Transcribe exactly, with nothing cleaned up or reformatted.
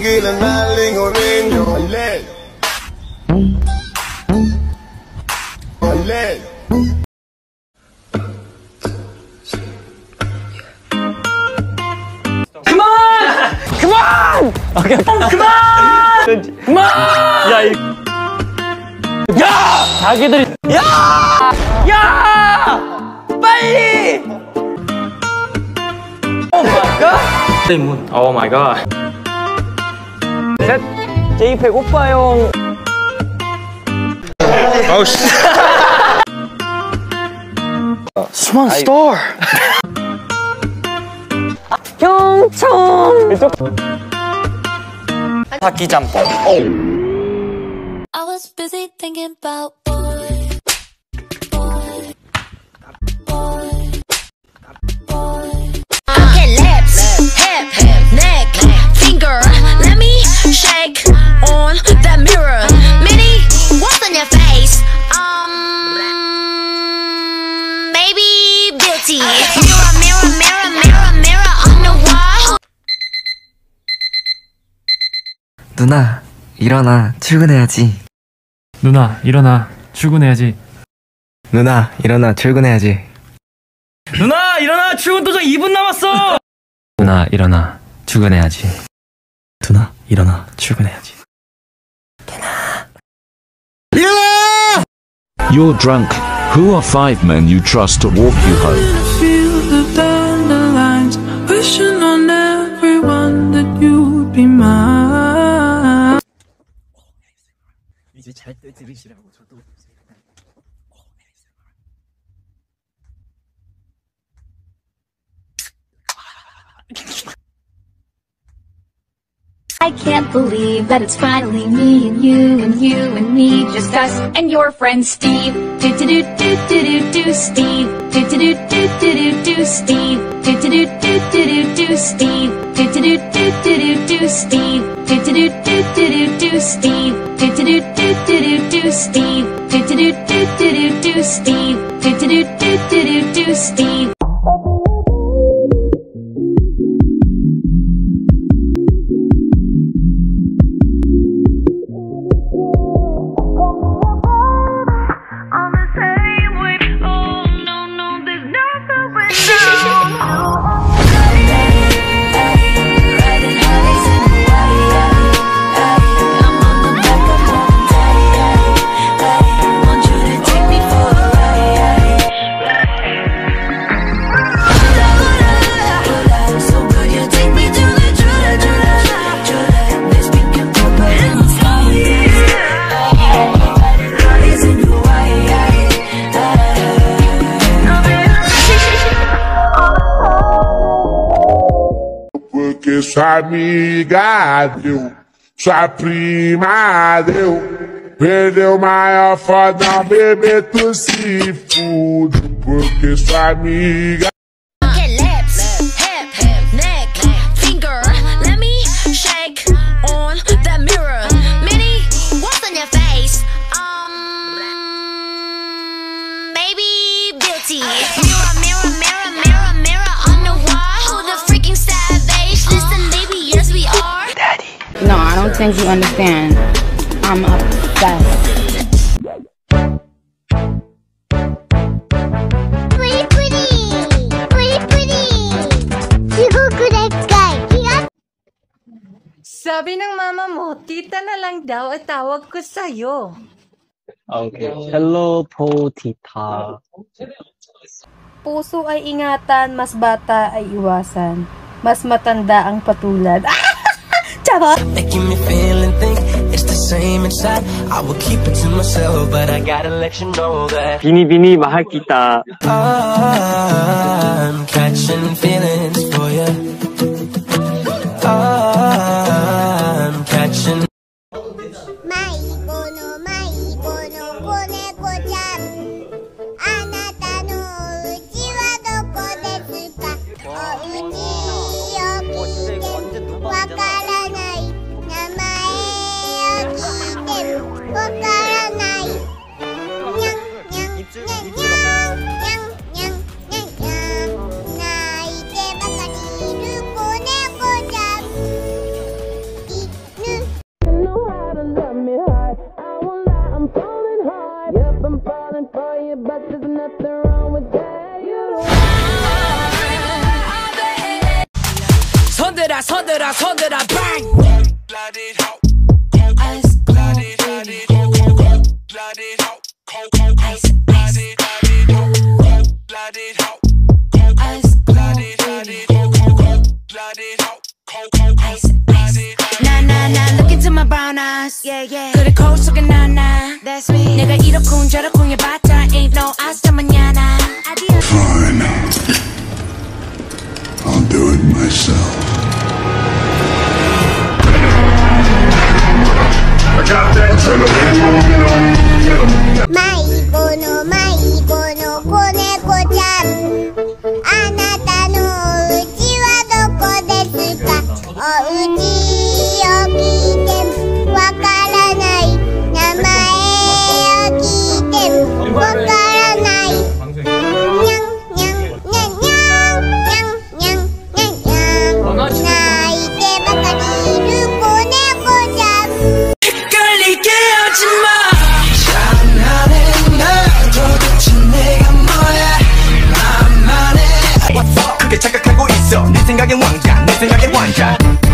Tigilan maling orinyo. Alin Alin Come on! Come on! Okay. Come on! Come on! 야, 이... 야! 자기들이 야! 야! 빨리! Oh my god! Oh my god! 셋! 제이 배고파요. Oh shit! 스만 스타र! 경청! 이쪽 바퀴 짬뽕. I was busy thinking about boy, boy, boy, boy. Okay, lips, hip, neck, finger. Let me shake on that mirror. Mini, what's on your face? Um, maybe beauty. Mirror, mirror, mirror, mirror, mirror on the wall. 누나, 일어나. 출근해야지. 누나 일어나 출근해야지. 누나, 일어나. 출근해야지. 누나 일어나 출근 도장 이 분 남았어. 누나, 일어나. 출근해야지. 누나, 일어나. 출근해야지. You're drunk. Who are five men you trust to walk you home? Feel the dandelions, wishing on everyone that you'd be mine. 이제 잘 때 들으시라고 저도. I can't believe that it's finally me and you and you and me, just us and your friend Steve. Do do do do do do do Steve. Do do do do do do do Steve. Do do do do do do do Steve. Do do do do do do do Steve. Do do do do do do do Steve. Do do do do do do do Steve. Do do do do do do do Steve. Do do do do do do do Steve. Porque sua amiga deu, sua prima deu, perdeu o maior fodão, bebê, tu se fude. Porque sua amiga. Okay, lips, hip, neck, finger. Let me shake on that mirror. Mini, what's on your face? Um, maybe beauty. Mirror, mirror, mirror, mirror, mirror on the wall. Who the freaking savage? Listen, baby, yes we are. Daddy. No, I don't think you understand. I'm obsessed. Sabi ng mama mo, tita na lang daw at tawag ko sa'yo. Okay. Hello po, tita. Puso ay ingatan, mas bata ay iwasan. Mas matanda ang patulad. Charot! Making me feel and think it's the same inside. I will keep it to myself, but I gotta let you know that 비니비니 mahal kita. I'm catching feelings for you. I'm catching. 서들아 서들아 서들아 bang 나나나 look into my brown eyes yeah yeah 그래 거울 속에 나나 that's me 내가 이렇군 저렇군 해봤자 ain't no hasta mañana Fine. I'll do it myself. I got that adrenaline. Maibo no maibo no koneko chan. Anata no uchi wa doko desu ka? O uchi o kiite wakaranai. Namae o kiite wakaranai. Nyang nyang nyang nyang nyang nyang nyang nyang. Naite bakariru koneko chan. 끌리게 하지마 장난해 나 도대체 내가 뭐야 나만의 What's up 그게 착각하고 있어 내 생각엔 왕자 내 생각엔 왕자